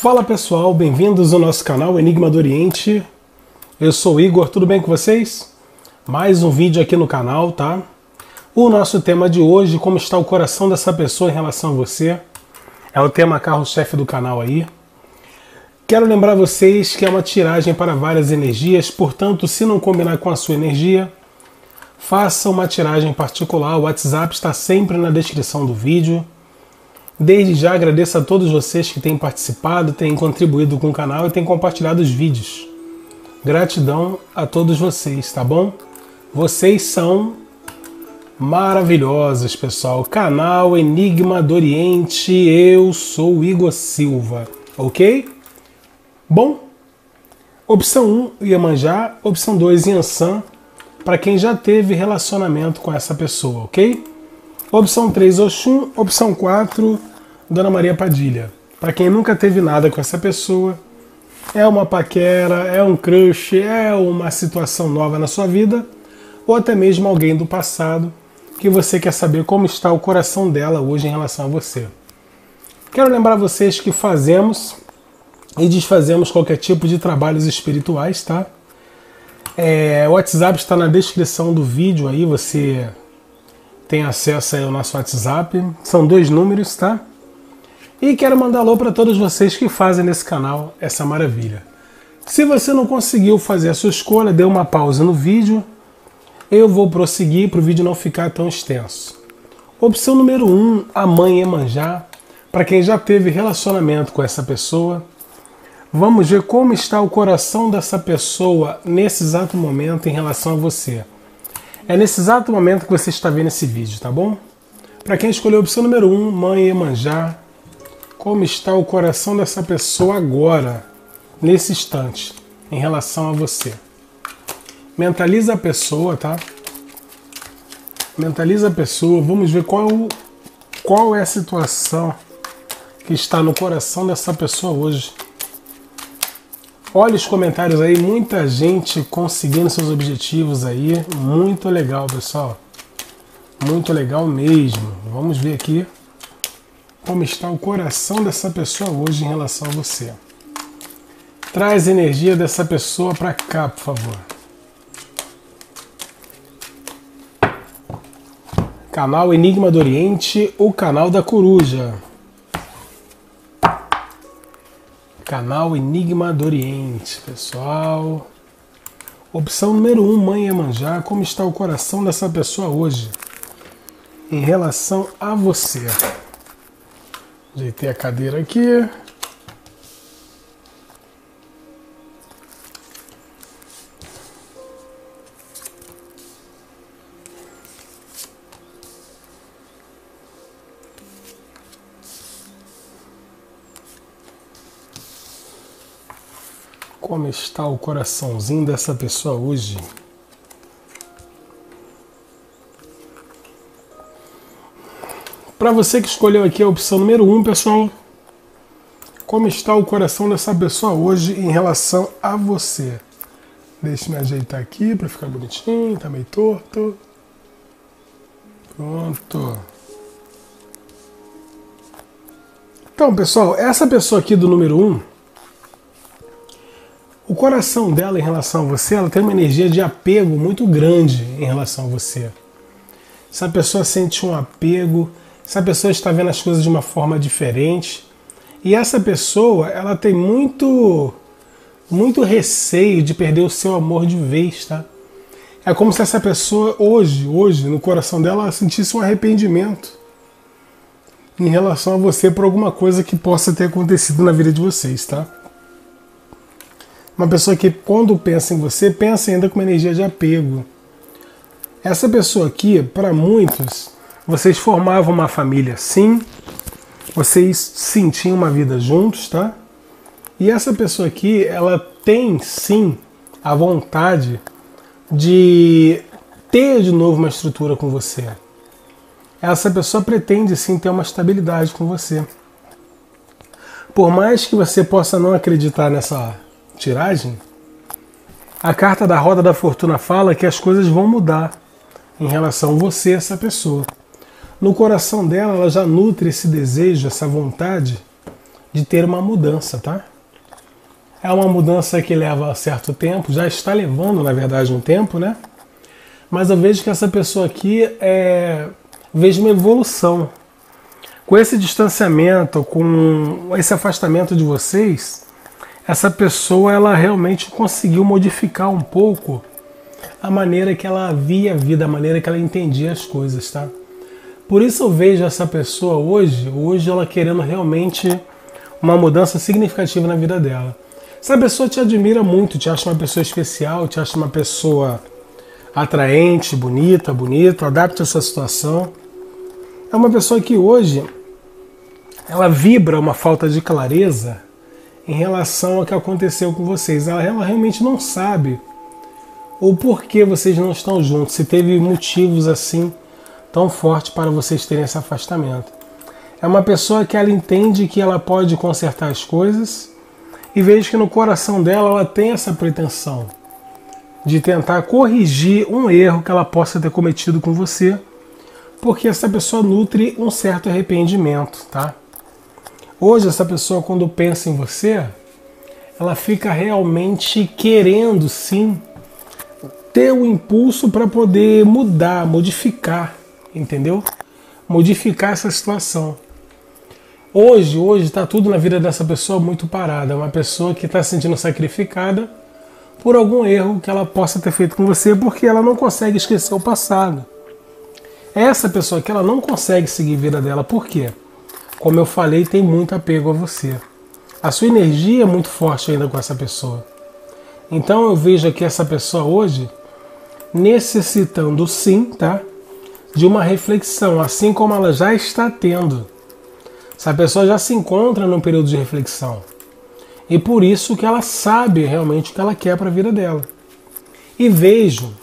Fala pessoal, bem-vindos ao nosso canal Enigma do Oriente. Eu sou o Igor, tudo bem com vocês? Mais um vídeo aqui no canal, tá? O nosso tema de hoje, como está o coração dessa pessoa em relação a você, é o tema carro-chefe do canal aí. Quero lembrar vocês que é uma tiragem para várias energias, portanto, se não combinar com a sua energia, faça uma tiragem particular. O WhatsApp está sempre na descrição do vídeo. Desde já agradeço a todos vocês que têm participado, têm contribuído com o canal e têm compartilhado os vídeos. Gratidão a todos vocês, tá bom? Vocês são maravilhosos, pessoal. Canal Enigma do Oriente, eu sou o Igor Silva, ok? Bom, opção 1, Iemanjá. Opção 2, Yansan, para quem já teve relacionamento com essa pessoa, ok? Opção 3, Oxum. Opção 4, Dona Maria Padilha. Para quem nunca teve nada com essa pessoa, é uma paquera, é um crush, é uma situação nova na sua vida, ou até mesmo alguém do passado que você quer saber como está o coração dela hoje em relação a você. Quero lembrar vocês que fazemos e desfazemos qualquer tipo de trabalhos espirituais, tá? O WhatsApp está na descrição do vídeo aí, você tem acesso aí ao nosso WhatsApp, são 2 números, tá? E quero mandar alô para todos vocês que fazem nesse canal essa maravilha. Se você não conseguiu fazer a sua escolha, dê uma pausa no vídeo, eu vou prosseguir para o vídeo não ficar tão extenso. Opção número 1, a mãe Iemanjá, para quem já teve relacionamento com essa pessoa. Vamos ver como está o coração dessa pessoa nesse exato momento em relação a você. É nesse exato momento que você está vendo esse vídeo, tá bom? Para quem escolheu a opção número 1, mãe Iemanjá, como está o coração dessa pessoa agora, nesse instante, em relação a você? Mentaliza a pessoa, tá? Mentaliza a pessoa, vamos ver qual é a situação que está no coração dessa pessoa hoje. Olha os comentários aí, muita gente conseguindo seus objetivos aí. Muito legal, pessoal. Muito legal mesmo. Vamos ver aqui como está o coração dessa pessoa hoje em relação a você. Traz a energia dessa pessoa para cá, por favor. Canal Enigma do Oriente, o canal da coruja. Canal Enigma do Oriente, pessoal. Opção número 1, mãe Iemanjá. Como está o coração dessa pessoa hoje em relação a você? Ajeitei a cadeira aqui. Como está o coraçãozinho dessa pessoa hoje? Para você que escolheu aqui a opção número 1, pessoal, como está o coração dessa pessoa hoje em relação a você? Deixa eu me ajeitar aqui para ficar bonitinho, tá meio torto. Pronto. Então, pessoal, essa pessoa aqui do número 1, o coração dela em relação a você, ela tem uma energia de apego muito grande em relação a você. Essa pessoa sente um apego, essa pessoa está vendo as coisas de uma forma diferente. E essa pessoa, ela tem muito receio de perder o seu amor de vez, tá? É como se essa pessoa hoje, no coração dela, ela sentisse um arrependimento em relação a você por alguma coisa que possa ter acontecido na vida de vocês, tá? Uma pessoa que, quando pensa em você, pensa ainda com uma energia de apego. Essa pessoa aqui, para muitos, vocês formavam uma família, sim. Vocês sentiam uma vida juntos, tá? E essa pessoa aqui, ela tem, sim, a vontade de ter de novo uma estrutura com você. Essa pessoa pretende, sim, ter uma estabilidade com você. Por mais que você possa não acreditar nessa tiragem, a carta da Roda da Fortuna fala que as coisas vão mudar em relação a você e essa pessoa. No coração dela, ela já nutre esse desejo, essa vontade de ter uma mudança, tá? É uma mudança que leva certo tempo, já está levando, na verdade, um tempo, né? Mas eu vejo que essa pessoa aqui vejo uma evolução. Com esse distanciamento, com esse afastamento de vocês, essa pessoa ela realmente conseguiu modificar um pouco a maneira que ela via a vida, a maneira que ela entendia as coisas, tá? Por isso eu vejo essa pessoa hoje ela querendo realmente uma mudança significativa na vida dela. Essa pessoa te admira muito, te acha uma pessoa especial, te acha uma pessoa atraente, bonita, adapta a sua situação. É uma pessoa que hoje ela vibra uma falta de clareza em relação ao que aconteceu com vocês. Ela realmente não sabe o porquê vocês não estão juntos, se teve motivos assim tão fortes para vocês terem esse afastamento. É uma pessoa que ela entende que ela pode consertar as coisas e vejo que no coração dela ela tem essa pretensão de tentar corrigir um erro que ela possa ter cometido com você, porque essa pessoa nutre um certo arrependimento, tá? Hoje essa pessoa, quando pensa em você, ela fica realmente querendo sim ter o impulso para poder mudar, modificar, entendeu? Modificar essa situação. Hoje está tudo na vida dessa pessoa muito parada. É uma pessoa que está se sentindo sacrificada por algum erro que ela possa ter feito com você, porque ela não consegue esquecer o passado. Essa pessoa que ela não consegue seguir a vida dela, por quê? Como eu falei, tem muito apego a você. A sua energia é muito forte ainda com essa pessoa. Então eu vejo aqui essa pessoa hoje necessitando sim, tá? De uma reflexão, assim como ela já está tendo. Essa pessoa já se encontra num período de reflexão. E por isso que ela sabe realmente o que ela quer para a vida dela. E vejo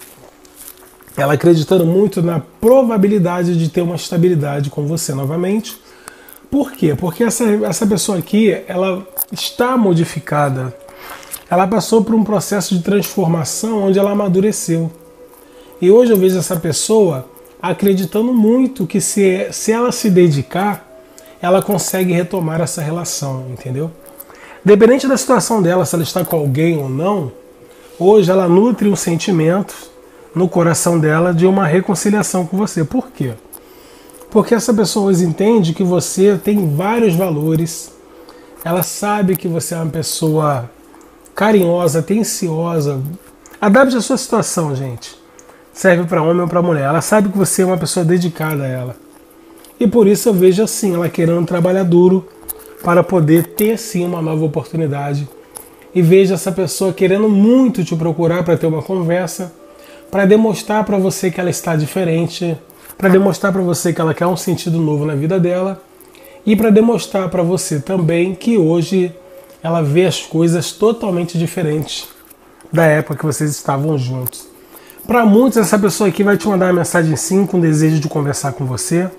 ela acreditando muito na probabilidade de ter uma estabilidade com você novamente. Por quê? Porque essa pessoa aqui, ela está modificada. Ela passou por um processo de transformação onde ela amadureceu. E hoje eu vejo essa pessoa acreditando muito que se ela se dedicar, ela consegue retomar essa relação, entendeu? Independente da situação dela, se ela está com alguém ou não, hoje ela nutre um sentimento no coração dela de uma reconciliação com você. Por quê? Porque essa pessoa hoje entende que você tem vários valores, ela sabe que você é uma pessoa carinhosa, atenciosa. Adapte a sua situação, gente. Serve para homem ou para mulher. Ela sabe que você é uma pessoa dedicada a ela. E por isso eu vejo assim, ela querendo trabalhar duro para poder ter sim uma nova oportunidade. E vejo essa pessoa querendo muito te procurar para ter uma conversa, para demonstrar para você que ela está diferente, para demonstrar para você que ela quer um sentido novo na vida dela e para demonstrar para você também que hoje ela vê as coisas totalmente diferentes da época que vocês estavam juntos. Para muitos, essa pessoa aqui vai te mandar uma mensagem sim com desejo de conversar com você.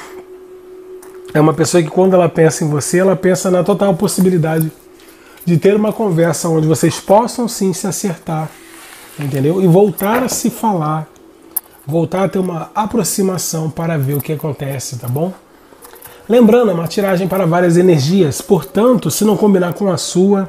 É uma pessoa que quando ela pensa em você, ela pensa na total possibilidade de ter uma conversa onde vocês possam sim se acertar, entendeu? E voltar a se falar, voltar a ter uma aproximação para ver o que acontece, tá bom? Lembrando, é uma tiragem para várias energias, portanto, se não combinar com a sua,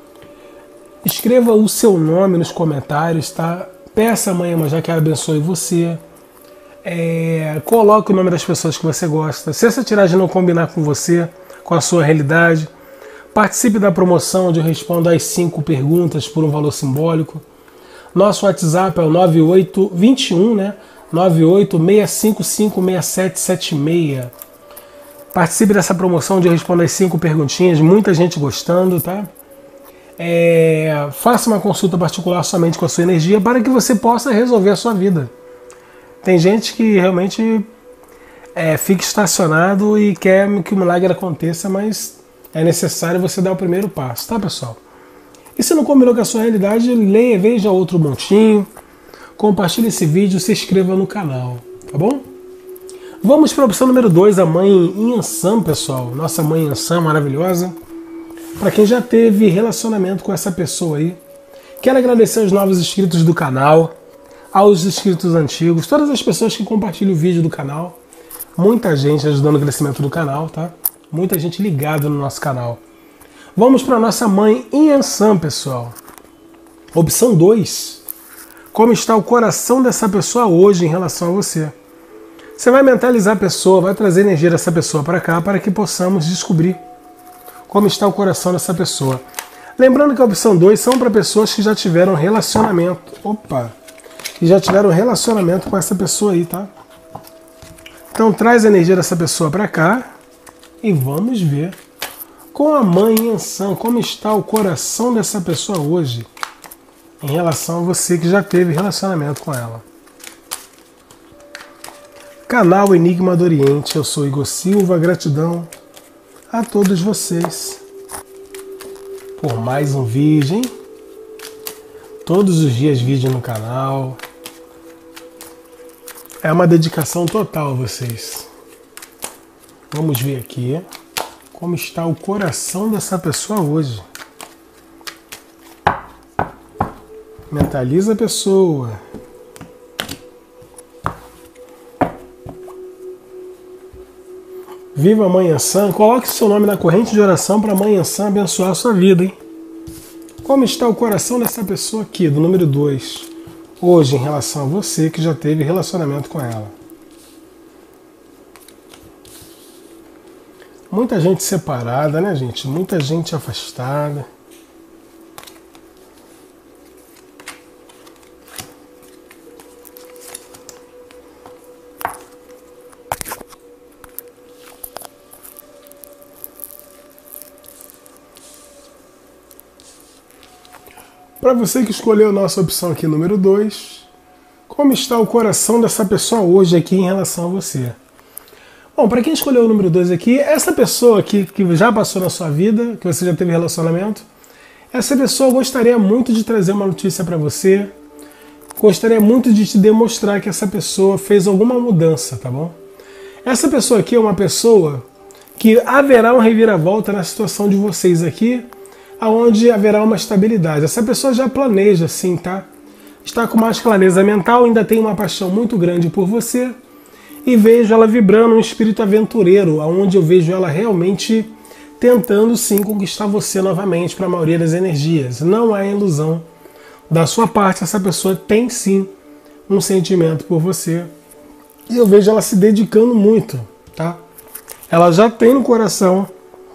escreva o seu nome nos comentários, tá? Peça a Mãe Iemanjá que ela abençoe você. Coloque o nome das pessoas que você gosta. Se essa tiragem não combinar com você, com a sua realidade, participe da promoção onde eu respondo as 5 perguntas por um valor simbólico. Nosso WhatsApp é o 9821, né? 986556776. Participe dessa promoção onde eu respondo as 5 perguntinhas, muita gente gostando, tá? Faça uma consulta particular somente com a sua energia para que você possa resolver a sua vida. Tem gente que realmente fica estacionado e quer que o milagre aconteça, mas é necessário você dar o primeiro passo, tá, pessoal? E se não combinou com a sua realidade, leia, veja outro montinho, compartilhe esse vídeo, se inscreva no canal, tá bom? Vamos para a opção número 2, a Mãe Iansã, pessoal. Nossa Mãe Iansã maravilhosa. Para quem já teve relacionamento com essa pessoa aí, quero agradecer aos novos inscritos do canal, aos inscritos antigos, todas as pessoas que compartilham o vídeo do canal. Muita gente ajudando o crescimento do canal, tá? Muita gente ligada no nosso canal. Vamos para nossa mãe Yansan, pessoal. Opção 2. Como está o coração dessa pessoa hoje em relação a você? Você vai mentalizar a pessoa, vai trazer energia dessa pessoa para cá para que possamos descobrir como está o coração dessa pessoa. Lembrando que a opção 2 são para pessoas que já tiveram relacionamento. Opa! Que já tiveram relacionamento com essa pessoa aí, tá? Então traz a energia dessa pessoa para cá e vamos ver com a mãe Yansan como está o coração dessa pessoa hoje em relação a você que já teve relacionamento com ela. Canal Enigma do Oriente, eu sou Igor Silva, gratidão a todos vocês por mais um vídeo, hein? Todos os dias vídeo no canal. É uma dedicação total a vocês. Vamos ver aqui como está o coração dessa pessoa hoje. Mentaliza a pessoa. Viva a Mãe Yansan. Coloque seu nome na corrente de oração para a Mãe Yansan abençoar a sua vida, hein? Como está o coração dessa pessoa aqui, do número 2, hoje em relação a você que já teve relacionamento com ela? Muita gente separada, né, gente? Muita gente afastada. Para você que escolheu a nossa opção aqui, número 2, como está o coração dessa pessoa hoje aqui em relação a você? Bom, para quem escolheu o número 2 aqui, essa pessoa aqui que já passou na sua vida, que você já teve relacionamento, essa pessoa gostaria muito de trazer uma notícia para você, gostaria muito de te demonstrar que essa pessoa fez alguma mudança, tá bom? Essa pessoa aqui é uma pessoa que haverá uma reviravolta na situação de vocês aqui, aonde haverá uma estabilidade. Essa pessoa já planeja, sim, tá? Está com mais clareza mental, ainda tem uma paixão muito grande por você e vejo ela vibrando um espírito aventureiro, aonde eu vejo ela realmente tentando, sim, conquistar você novamente para a maioria das energias. Não há ilusão da sua parte, essa pessoa tem, sim, um sentimento por você e eu vejo ela se dedicando muito, tá? Ela já tem no coração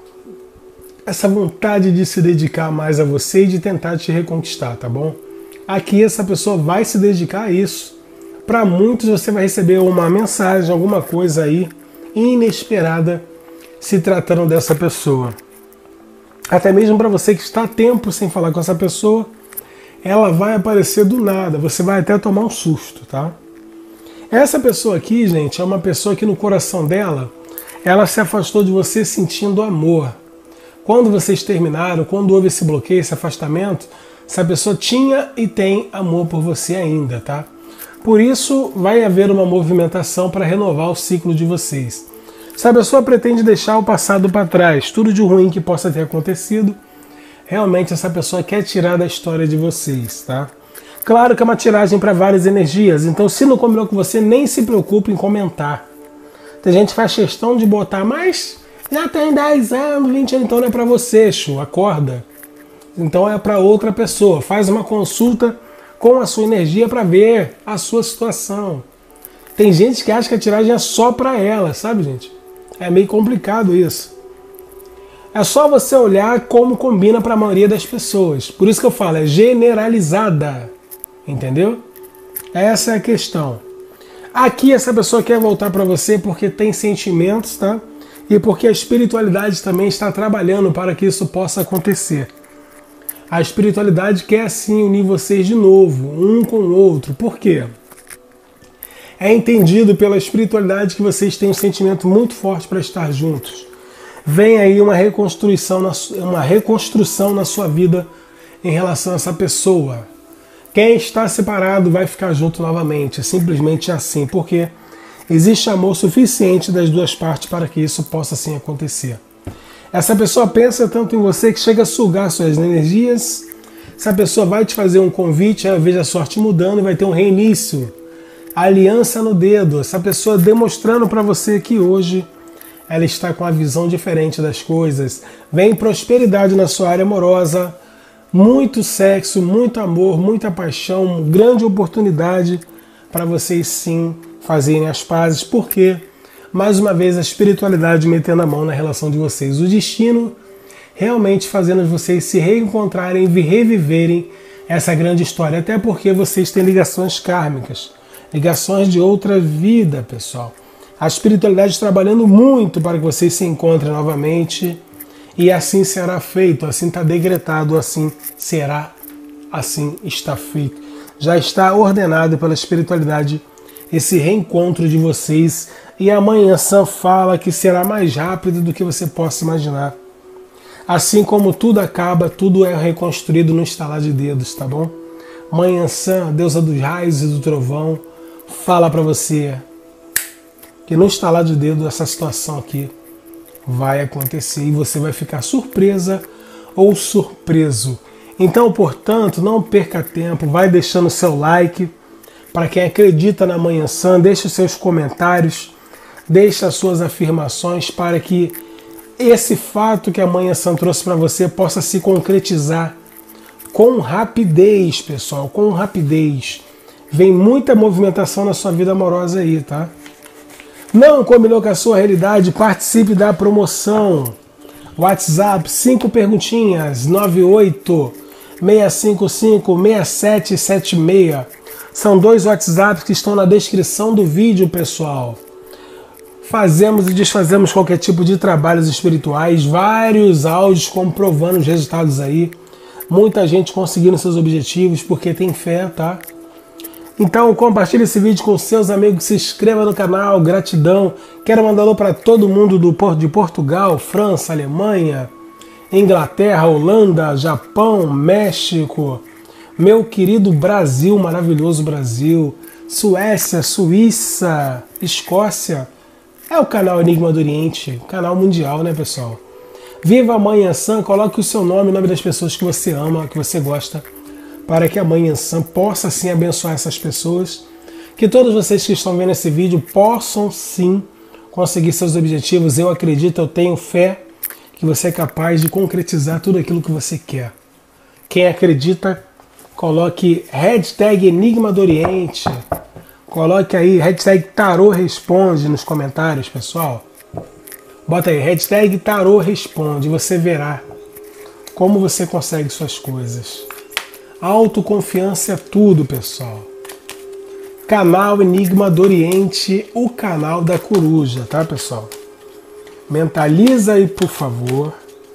essa vontade de se dedicar mais a você e de tentar te reconquistar, tá bom? Aqui essa pessoa vai se dedicar a isso. Para muitos você vai receber uma mensagem, alguma coisa aí inesperada se tratando dessa pessoa. Até mesmo para você que está há tempo sem falar com essa pessoa, ela vai aparecer do nada, você vai até tomar um susto, tá? Essa pessoa aqui, gente, é uma pessoa que no coração dela, ela se afastou de você sentindo amor. Quando vocês terminaram, quando houve esse bloqueio, esse afastamento, essa pessoa tinha e tem amor por você ainda, tá? Por isso, vai haver uma movimentação para renovar o ciclo de vocês. Se a pessoa pretende deixar o passado para trás, tudo de ruim que possa ter acontecido, realmente essa pessoa quer tirar da história de vocês, tá? Claro que é uma tiragem para várias energias, então se não combinou com você, nem se preocupe em comentar. Tem gente que faz questão de botar, mas já tem 10 anos, 20 anos, então não é para você, Chu, acorda. Então é para outra pessoa. Faz uma consulta com a sua energia para ver a sua situação. Tem gente que acha que a tiragem é só para ela, sabe, gente? É meio complicado isso. É só você olhar como combina para a maioria das pessoas. Por isso que eu falo, é generalizada. Entendeu? Essa é a questão. Aqui essa pessoa quer voltar para você porque tem sentimentos, tá? E porque a espiritualidade também está trabalhando para que isso possa acontecer. A espiritualidade quer sim unir vocês de novo, um com o outro. Por quê? É entendido pela espiritualidade que vocês têm um sentimento muito forte para estar juntos. Vem aí uma reconstrução na sua vida em relação a essa pessoa. Quem está separado vai ficar junto novamente. É simplesmente assim. Porque existe amor suficiente das duas partes para que isso possa sim acontecer. Essa pessoa pensa tanto em você que chega a sugar suas energias. Essa pessoa vai te fazer um convite, aí eu vejo a sorte mudando e vai ter um reinício. A aliança no dedo. Essa pessoa demonstrando para você que hoje ela está com a visão diferente das coisas. Vem prosperidade na sua área amorosa, muito sexo, muito amor, muita paixão, grande oportunidade para vocês sim fazerem as pazes, porque, mais uma vez, a espiritualidade metendo a mão na relação de vocês. O destino realmente fazendo vocês se reencontrarem e reviverem essa grande história, até porque vocês têm ligações kármicas, ligações de outra vida, pessoal. A espiritualidade trabalhando muito para que vocês se encontrem novamente, e assim será feito, assim está decretado, assim será, assim está feito. Já está ordenado pela espiritualidade esse reencontro de vocês, e amanhã Sam fala que será mais rápido do que você possa imaginar. Assim como tudo acaba, tudo é reconstruído no estalar de dedos, tá bom? Mãe Ansã, deusa dos raios e do trovão, fala para você que no estalar de dedo essa situação aqui vai acontecer e você vai ficar surpresa ou surpreso. Então, portanto, não perca tempo, vai deixando o seu like. Para quem acredita na Mãe Ansã, deixe os seus comentários, deixe as suas afirmações para que esse fato que a Mãe Ansã trouxe para você possa se concretizar com rapidez, pessoal, com rapidez. Vem muita movimentação na sua vida amorosa aí, tá? Não combinou com a sua realidade? Participe da promoção. WhatsApp, 5 perguntinhas, 98-655-6776. São 2 WhatsApps que estão na descrição do vídeo, pessoal. Fazemos e desfazemos qualquer tipo de trabalhos espirituais, vários áudios comprovando os resultados aí. Muita gente conseguindo seus objetivos porque tem fé, tá? Então compartilhe esse vídeo com seus amigos, se inscreva no canal, gratidão. Quero mandar alô para todo mundo de Portugal, França, Alemanha, Inglaterra, Holanda, Japão, México, meu querido Brasil, maravilhoso Brasil, Suécia, Suíça, Escócia. É o canal Enigma do Oriente, canal mundial, né, pessoal? Viva a Mãe Ansã, coloque o seu nome, o nome das pessoas que você ama, que você gosta, para que a Mãe Ansã possa sim abençoar essas pessoas, que todos vocês que estão vendo esse vídeo possam sim conseguir seus objetivos. Eu acredito, eu tenho fé que você é capaz de concretizar tudo aquilo que você quer. Quem acredita, coloque hashtag Enigma do Oriente. Coloque aí, hashtag Tarô Responde nos comentários, pessoal. Bota aí, hashtag Tarô Responde. Você verá como você consegue suas coisas. Autoconfiança é tudo, pessoal. Canal Enigma do Oriente, o canal da coruja, tá, pessoal? Mentaliza aí, por favor.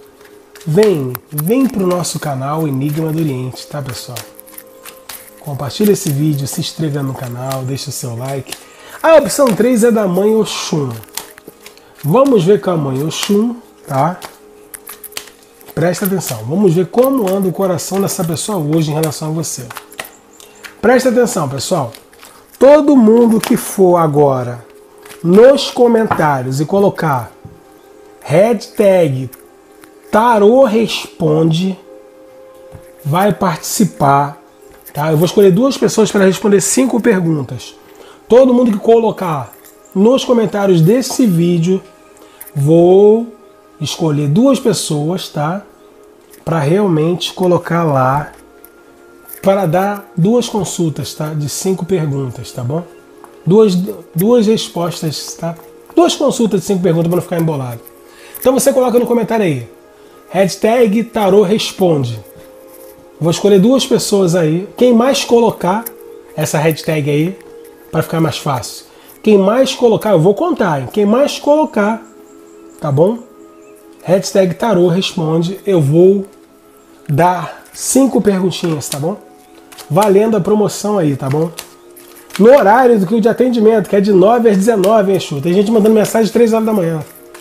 Vem pro nosso canal Enigma do Oriente, tá, pessoal? Compartilhe esse vídeo, se inscreva no canal, deixe o seu like. A opção 3 é da Mãe Oxum. Vamos ver com a Mãe Oxum, tá? Presta atenção, vamos ver como anda o coração dessa pessoa hoje em relação a você. Presta atenção, pessoal. Todo mundo que for agora nos comentários e colocar hashtag Tarô Responde vai participar. Tá? Eu vou escolher 2 pessoas para responder 5 perguntas. Todo mundo que colocar nos comentários desse vídeo, vou escolher 2 pessoas, tá? Para realmente colocar lá, para dar 2 consultas, tá? De 5 perguntas, tá bom? Duas respostas, tá? 2 consultas de 5 perguntas para não ficar embolado. Então você coloca no comentário aí, hashtag Tarô Responde. Vou escolher 2 pessoas aí. Quem mais colocar essa hashtag aí, para ficar mais fácil. Quem mais colocar, eu vou contar, hein? Quem mais colocar, tá bom? Hashtag Tarô Responde. Eu vou dar 5 perguntinhas, tá bom? Valendo a promoção aí, tá bom? No horário do que o de atendimento, que é de 9 às 19, hein, Chu? Tem gente mandando mensagem às 3 horas da manhã.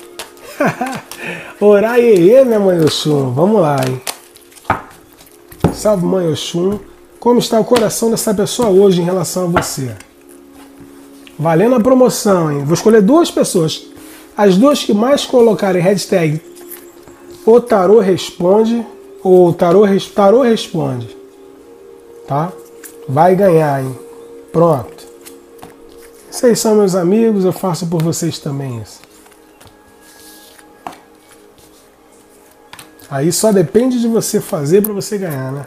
Horário aí, minha Mãe Oxum. Vamos lá, hein? Salve, Mãe Oxum. Como está o coração dessa pessoa hoje em relação a você? Valendo a promoção, hein? Vou escolher 2 pessoas. As 2 que mais colocarem hashtag o Tarô Responde ou Tarô Responde. Tá? Vai ganhar, hein? Pronto. Vocês são meus amigos, eu faço por vocês também isso. Aí só depende de você fazer para você ganhar, né?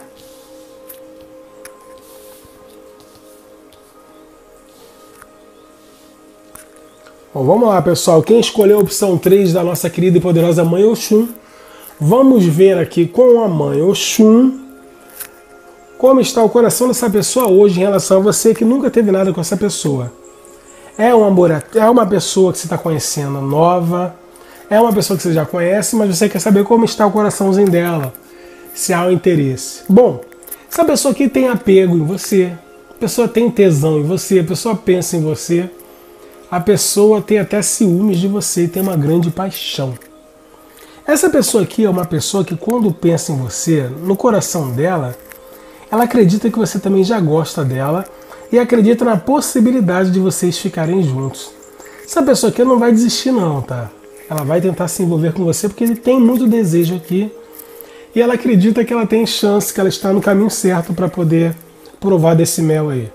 Bom, vamos lá, pessoal. Quem escolheu a opção 3 da nossa querida e poderosa Mãe Oxum, vamos ver aqui com a Mãe Oxum como está o coração dessa pessoa hoje em relação a você que nunca teve nada com essa pessoa. É um amor, é uma pessoa que você está conhecendo nova, é uma pessoa que você já conhece, mas você quer saber como está o coraçãozinho dela, se há um interesse. Bom, essa pessoa aqui tem apego em você, a pessoa tem tesão em você, a pessoa pensa em você, a pessoa tem até ciúmes de você e tem uma grande paixão. Essa pessoa aqui é uma pessoa que quando pensa em você, no coração dela, ela acredita que você também já gosta dela e acredita na possibilidade de vocês ficarem juntos. Essa pessoa aqui não vai desistir não, tá? Ela vai tentar se envolver com você porque ele tem muito desejo aqui e ela acredita que ela tem chance, que ela está no caminho certo para poder provar desse mel aí.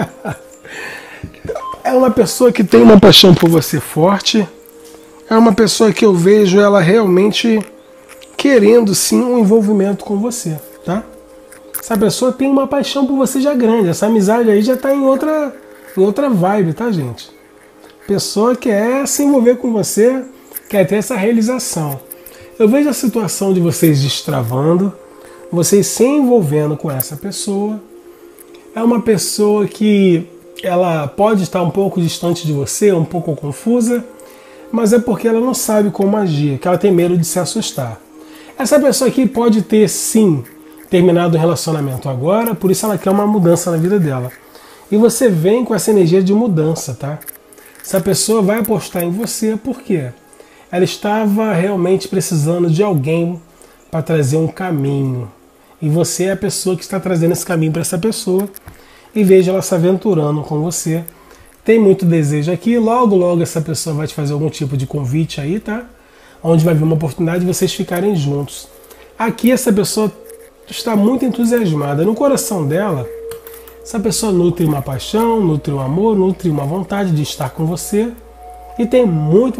É uma pessoa que tem uma paixão por você forte, é uma pessoa que eu vejo ela realmente querendo sim um envolvimento com você, tá? Essa pessoa tem uma paixão por você já grande, essa amizade aí já está em outra vibe, tá, gente? Pessoa quer se envolver com você, quer ter essa realização. Eu vejo a situação de vocês destravando, vocês se envolvendo com essa pessoa. É uma pessoa que ela pode estar um pouco distante de você, um pouco confusa, mas é porque ela não sabe como agir, que ela tem medo de se assustar. Essa pessoa aqui pode ter, sim, terminado o relacionamento agora, por isso ela quer uma mudança na vida dela. E você vem com essa energia de mudança, tá? Essa pessoa vai apostar em você, por quê? Ela estava realmente precisando de alguém para trazer um caminho. E você é a pessoa que está trazendo esse caminho para essa pessoa. E veja ela se aventurando com você. Tem muito desejo aqui, logo logo essa pessoa vai te fazer algum tipo de convite aí, tá? Onde vai vir uma oportunidade de vocês ficarem juntos. Aqui essa pessoa está muito entusiasmada. No coração dela, essa pessoa nutre uma paixão, nutre um amor, nutre uma vontade de estar com você e tem muito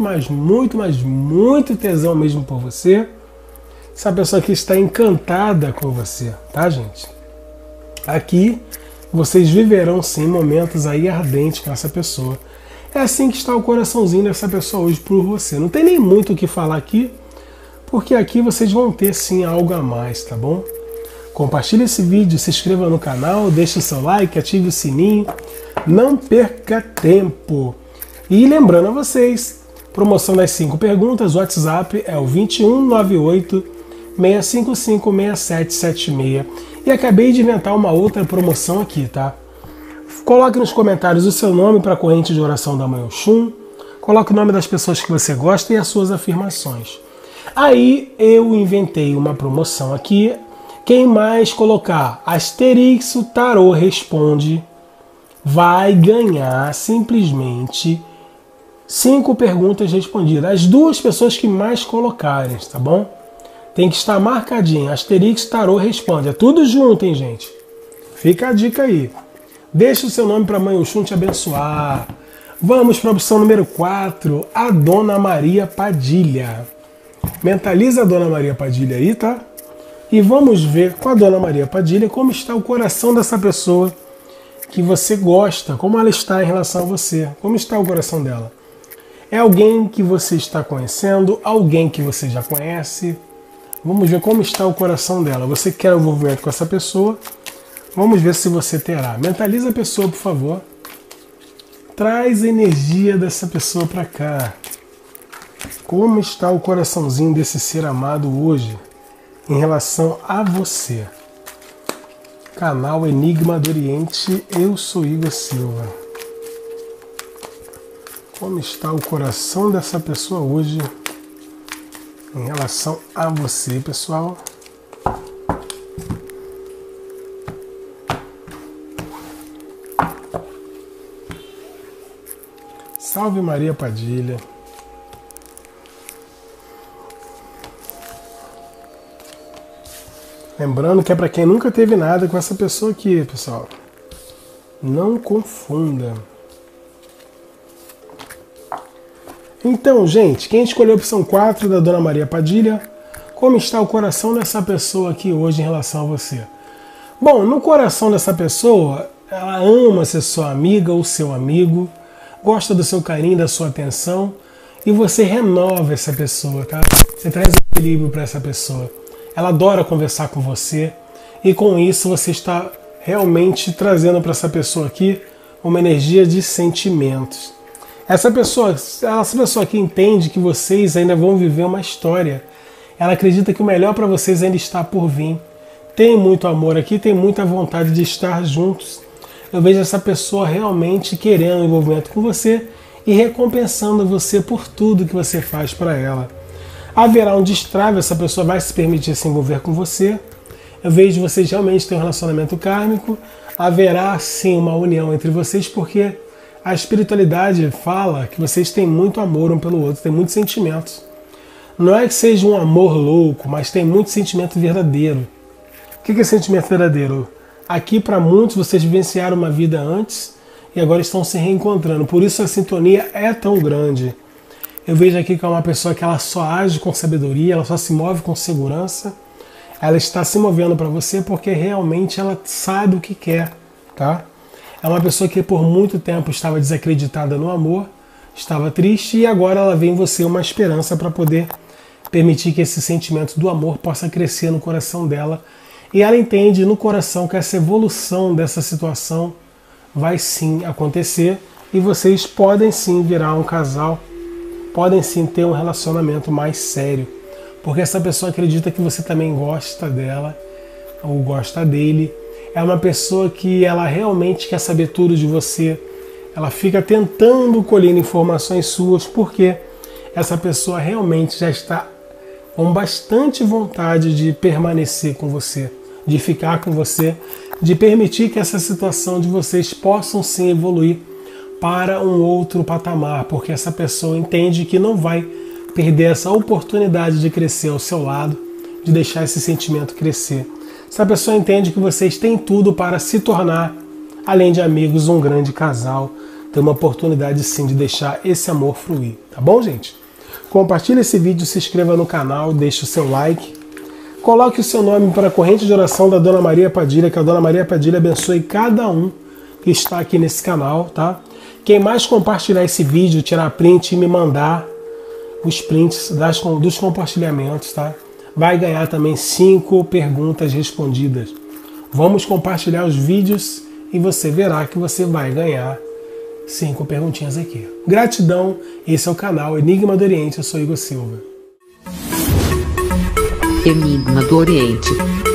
tesão mesmo por você. Essa pessoa aqui está encantada com você, tá, gente? Aqui vocês viverão sim momentos aí ardentes com essa pessoa. É assim que está o coraçãozinho dessa pessoa hoje por você. Não tem nem muito o que falar aqui, porque aqui vocês vão ter sim algo a mais, tá bom? Compartilhe esse vídeo, se inscreva no canal, deixe o seu like, ative o sininho. Não perca tempo. E lembrando a vocês, promoção das 5 perguntas, o WhatsApp é o 2198 655 6776. E acabei de inventar uma outra promoção aqui, tá? Coloque nos comentários o seu nome para a corrente de oração da Mãe Oxum. Coloque o nome das pessoas que você gosta e as suas afirmações. Aí eu inventei uma promoção aqui. Quem mais colocar asterisco tarô responde vai ganhar simplesmente 5 perguntas respondidas. As 2 pessoas que mais colocarem, tá bom? Tem que estar marcadinho. Asterisco tarô responde. É tudo junto, hein, gente? Fica a dica aí. Deixa o seu nome para a Mãe Oxum te abençoar. Vamos para a opção número 4, a Dona Maria Padilha. Mentaliza a Dona Maria Padilha aí, tá? E vamos ver com a Dona Maria Padilha como está o coração dessa pessoa que você gosta, como ela está em relação a você, como está o coração dela. É alguém que você está conhecendo, alguém que você já conhece. Vamos ver como está o coração dela. Você quer um envolvimento com essa pessoa? Vamos ver se você terá. Mentaliza a pessoa, por favor. Traz a energia dessa pessoa para cá. Como está o coraçãozinho desse ser amado hoje em relação a você? Canal Enigma do Oriente, eu sou Igor Silva. Como está o coração dessa pessoa hoje em relação a você, pessoal? Salve Maria Padilha. Lembrando que é para quem nunca teve nada com essa pessoa aqui, pessoal. Não confunda. Então, gente, quem escolheu a opção 4 da Dona Maria Padilha, Como está o coração dessa pessoa aqui hoje em relação a você? Bom, no coração dessa pessoa, ela ama ser sua amiga ou seu amigo, gosta do seu carinho, da sua atenção, e você renova essa pessoa, tá? Você traz equilíbrio para essa pessoa. Ela adora conversar com você, e com isso você está realmente trazendo para essa pessoa aqui uma energia de sentimentos. Essa pessoa aqui entende que vocês ainda vão viver uma história. Ela acredita que o melhor para vocês ainda está por vir. Tem muito amor aqui, tem muita vontade de estar juntos. Eu vejo essa pessoa realmente querendo um envolvimento com você e recompensando você por tudo que você faz para ela. Haverá um destrave, essa pessoa vai se permitir se envolver com você. Eu vejo vocês realmente ter um relacionamento kármico. Haverá sim uma união entre vocês, porque a espiritualidade fala que vocês têm muito amor um pelo outro, têm muitos sentimentos. Não é que seja um amor louco, mas tem muito sentimento verdadeiro. O que é sentimento verdadeiro? Aqui, para muitos, vocês vivenciaram uma vida antes e agora estão se reencontrando. Por isso a sintonia é tão grande. Eu vejo aqui que é uma pessoa que ela só age com sabedoria, ela só se move com segurança. Ela está se movendo para você porque realmente ela sabe o que quer, tá? É uma pessoa que por muito tempo estava desacreditada no amor, estava triste, e agora ela vê em você uma esperança para poder permitir que esse sentimento do amor possa crescer no coração dela. E ela entende no coração que essa evolução dessa situação vai sim acontecer e vocês podem sim virar um casal, podem sim ter um relacionamento mais sério. Porque essa pessoa acredita que você também gosta dela ou gosta dele. É uma pessoa que ela realmente quer saber tudo de você. Ela fica tentando colher informações suas porque essa pessoa realmente já está com bastante vontade de permanecer com você, de ficar com você, de permitir que essa situação de vocês possam sim evoluir para um outro patamar, porque essa pessoa entende que não vai perder essa oportunidade de crescer ao seu lado, de deixar esse sentimento crescer. Essa pessoa entende que vocês têm tudo para se tornar, além de amigos, um grande casal. Tem uma oportunidade sim de deixar esse amor fluir. Tá bom, gente? Compartilhe esse vídeo, se inscreva no canal, deixe o seu like. Coloque o seu nome para a corrente de oração da Dona Maria Padilha, que a Dona Maria Padilha abençoe cada um que está aqui nesse canal, tá? Quem mais compartilhar esse vídeo, tirar print e me mandar os prints dos compartilhamentos, tá? Vai ganhar também 5 perguntas respondidas. Vamos compartilhar os vídeos e você verá que você vai ganhar 5 perguntinhas aqui. Gratidão, esse é o canal Enigma do Oriente, eu sou Igor Silva. Enigma do Oriente.